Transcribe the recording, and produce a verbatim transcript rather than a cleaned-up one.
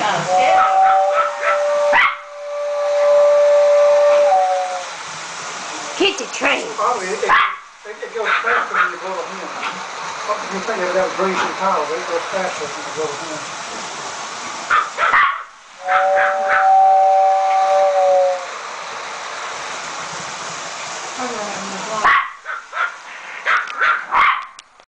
kind of scary. Get the train. Probably it, it, it goes faster when you blow the horn. You think they've got a greasy towel, but it goes faster when you blow the horn.